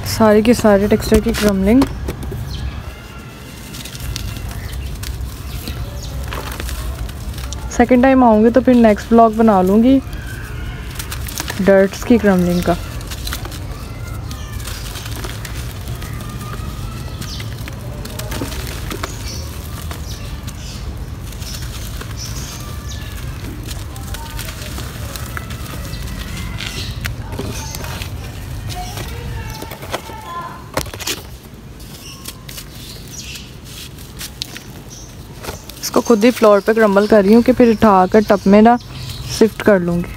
सारी की सारी टेक्सचर की क्रम्बलिंग। सेकेंड टाइम आऊँगी तो फिर नेक्स्ट ब्लॉग बना लूँगी डर्ट्स की क्रम्बलिंग का। इसको खुद ही फ्लोर पे क्रम्बल कर रही हूँ कि फिर उठाकर टब में ना शिफ्ट कर लूँगी।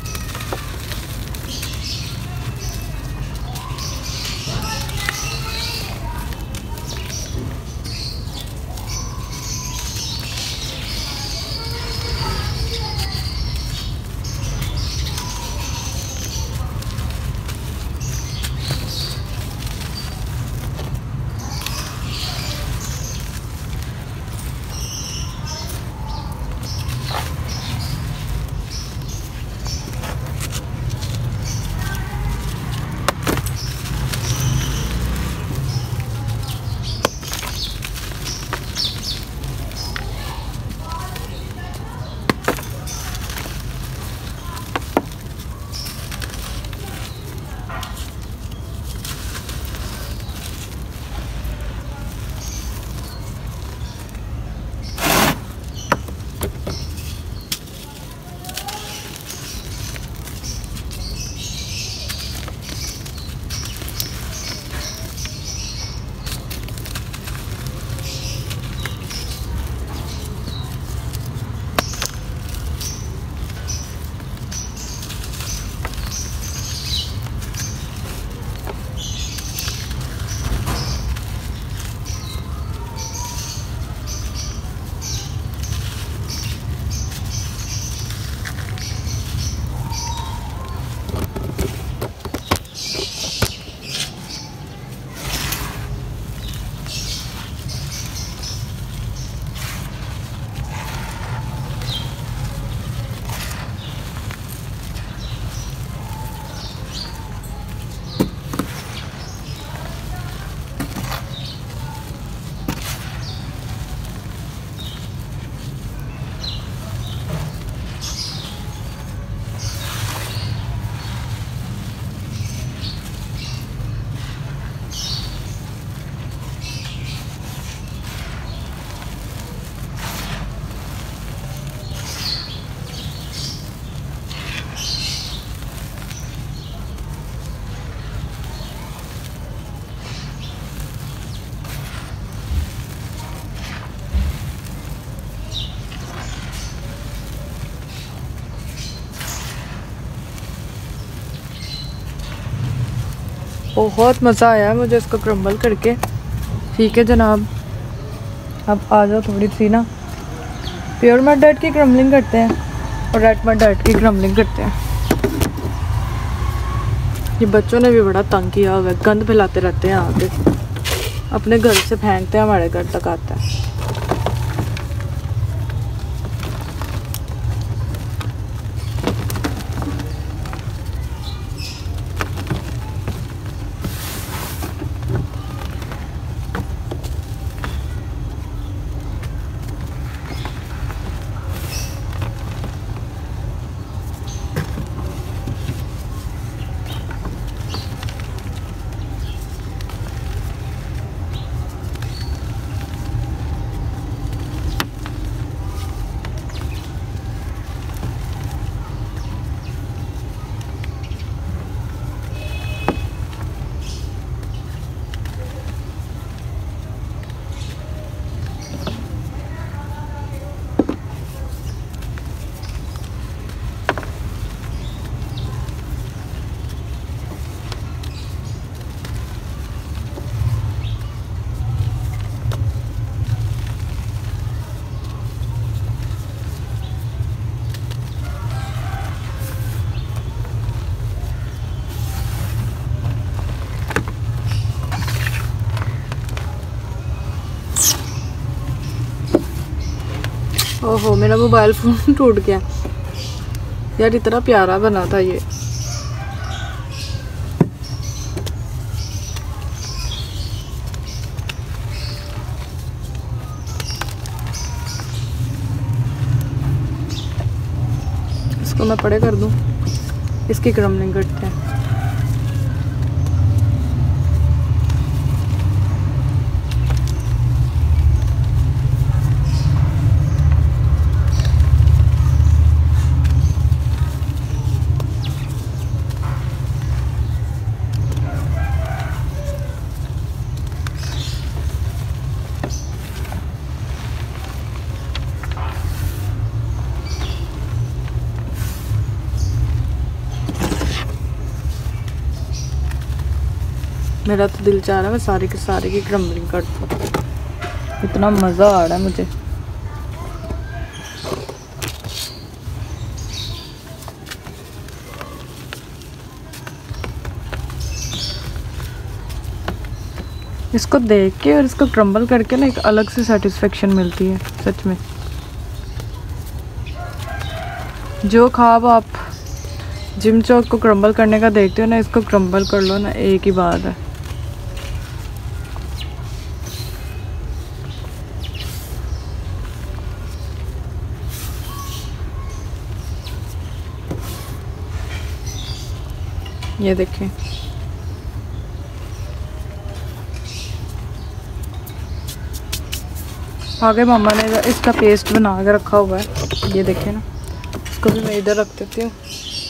बहुत मज़ा आया मुझे इसको क्रम्बल करके। ठीक है जनाब, अब आ जाओ थोड़ी सी ना प्योर मड डर्ट की क्रम्बलिंग करते हैं और रेड मड डर्ट की क्रम्बलिंग करते हैं। ये बच्चों ने भी बड़ा तंग किया हुआ है, गंद फैलाते रहते हैं आके, अपने घर से फेंकते हैं हमारे घर तक आता है। ओहो मेरा मोबाइल फ़ोन टूट गया यार, इतना प्यारा बना था ये। मैं परे कर दूँ। इसकी क्रम्बलिंग करते हैं। मेरा तो दिल चाह रहा है मैं सारे के सारे की क्रम्बलिंग कर दूँ। इतना मज़ा आ रहा है मुझे। इसको देख के और इसको क्रम्बल करके ना एक अलग सी सेटिस्फेक्शन मिलती है सच में। जो ख्वाब आप जिम चौक को क्रम्बल करने का देखते हो ना, इसको क्रम्बल कर लो ना, एक ही बात है। ये देखें, आगे मम्मा ने इसका पेस्ट बना के रखा हुआ है। ये देखें ना, इसको भी मैं इधर रख देती हूँ।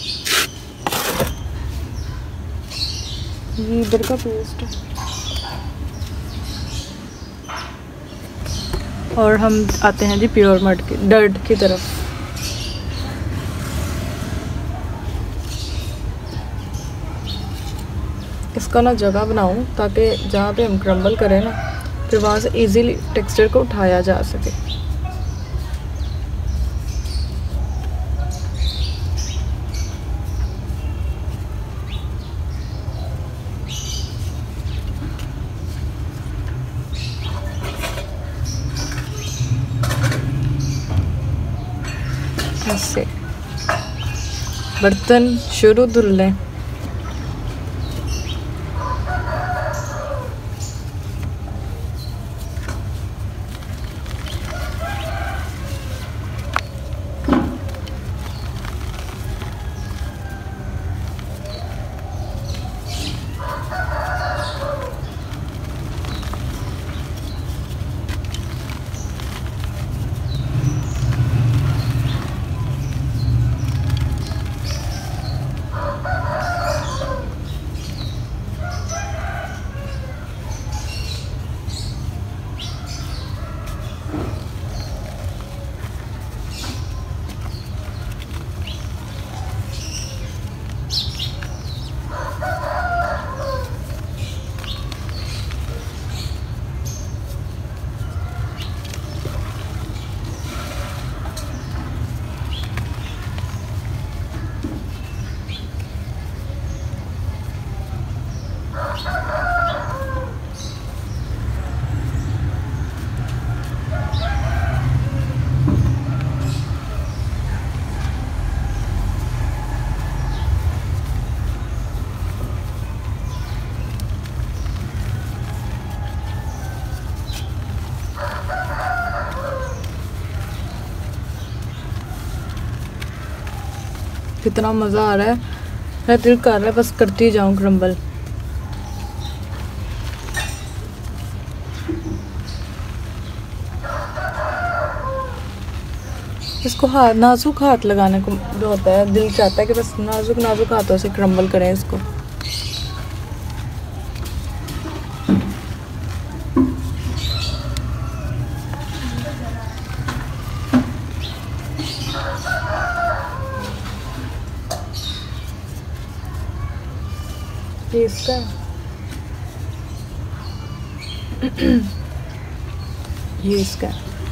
ये इधर का पेस्ट है। और हम आते हैं जी प्योर मड की डर्ट की तरफ। इसका ना जगह बनाऊं ताकि जहाँ पे हम क्रम्बल करें ना, फिर वहाँ से इजीली टेक्सचर को उठाया जा सके। ऐसे बर्तन शुरू धुल लें। कितना मज़ा आ रहा है। मेरा दिल कर रहा है बस करती जाऊं क्रम्बल। इसको हाथ नाजुक हाथ लगाने को जो होता है, दिल चाहता है कि बस नाजुक नाजुक हाथों से क्रम्बल करें इसको। ये इसका ये इसका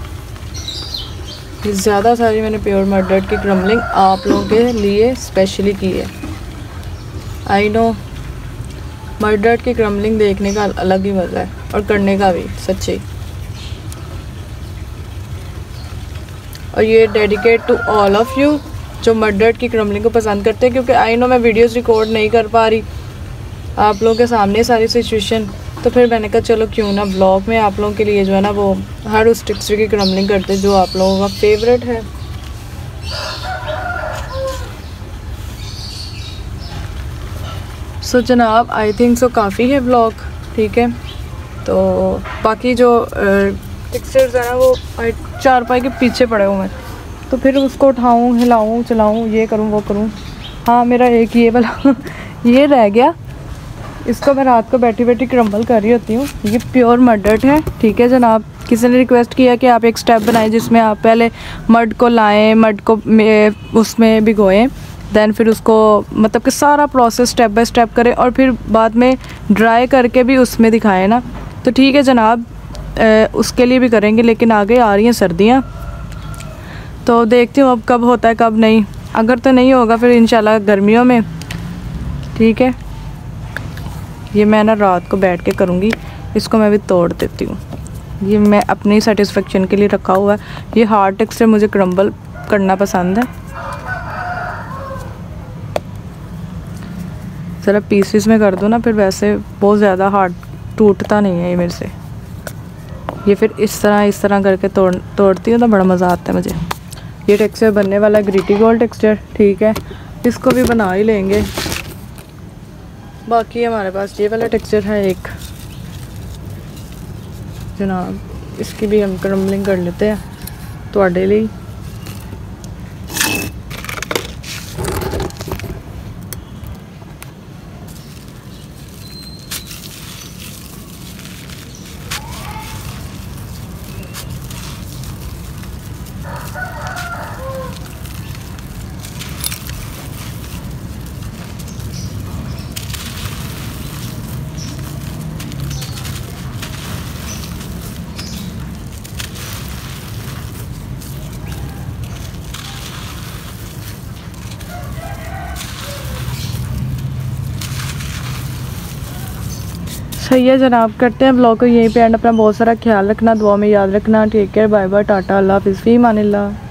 ये ज़्यादा सारी मैंने प्योर मड डर्ट की क्रम्बलिंग आप लोगों के लिए स्पेशली की है। आई नो मड डर्ट की क्रम्बलिंग देखने का अलग ही मज़ा है और करने का भी सच्ची। और ये dedicate to all of you जो मड डर्ट की क्रम्बलिंग को पसंद करते हैं, क्योंकि आई नो मैं वीडियोस रिकॉर्ड नहीं कर पा रही आप लोगों के सामने सारी सिचुएशन, तो फिर मैंने कहा चलो क्यों ना ब्लॉग में आप लोगों के लिए जो है ना वो हर उस टेक्सचर की क्रम्बलिंग करते जो आप लोगों का फेवरेट है। सो जनाब आई थिंक सो काफ़ी है व्लॉग, ठीक है। तो बाकी जो टेक्सचर्स है ना वो चारपाई के पीछे पड़े हुए हैं, तो फिर उसको उठाऊँ, हिलाऊँ, चलाऊँ, ये करूँ, वो करूँ। हाँ, मेरा एक ये वाला ये रह गया, इसको मैं रात को बैठी बैठी क्रम्बल कर रही होती हूँ। ये प्योर मड डर्ट है, ठीक है जनाब। किसी ने रिक्वेस्ट किया कि आप एक स्टेप बनाएं जिसमें आप पहले मड को लाएं, मड को उसमें भिगोएं, देन फिर उसको मतलब कि सारा प्रोसेस स्टेप बाय स्टेप करें और फिर बाद में ड्राई करके भी उसमें दिखाएं ना। तो ठीक है जनाब, उसके लिए भी करेंगे, लेकिन आगे आ रही हैं सर्दियाँ, तो देखती हूँ अब कब होता है कब नहीं। अगर तो नहीं होगा फिर इंशाल्लाह गर्मियों में, ठीक है। ये मैं ना रात को बैठ के करूँगी। इसको मैं भी तोड़ देती हूँ, ये मैं अपनी सेटिस्फेक्शन के लिए रखा हुआ है। ये हार्ड टेक्सचर मुझे क्रम्बल करना पसंद है। ज़रा पीसेस में कर दूँ ना, फिर वैसे बहुत ज़्यादा हार्ड टूटता नहीं है ये मेरे से। ये फिर इस तरह करके तोड़ती हूँ तो बड़ा मज़ा आता है मुझे। ये टेक्सचर बनने वाला ग्रीटी गोल्ड टेक्सचर, ठीक है, इसको भी बना ही लेंगे। बाकी हमारे पास ये वाला टेक्सचर है एक जनाब, इसकी भी हम क्रम्बलिंग कर लेते हैं थोड़े लिए। सही है जनाब, करते हैं ब्लॉग को यहीं पे एंड। अपना बहुत सारा ख्याल रखना, दुआ में याद रखना। Take care, bye bye, tata, अल्लाह हाफिज़, फ़ी अमानिल्लाह।